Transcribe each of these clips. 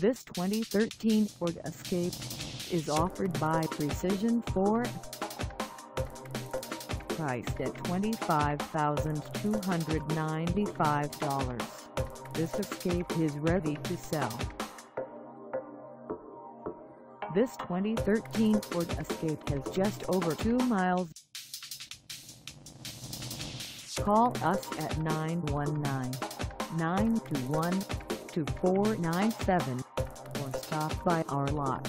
This 2013 Ford Escape is offered by Precision Ford. Priced at $25,295, this Escape is ready to sell. This 2013 Ford Escape has just over 2 miles. Call us at 919-921-2497 or stop by our lot.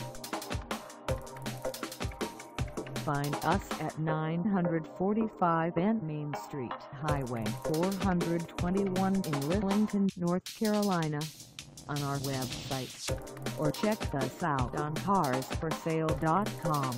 Find us at 945 N Main Street, Highway 421 in Lillington, North Carolina, on our website, or check us out on carsforsale.com.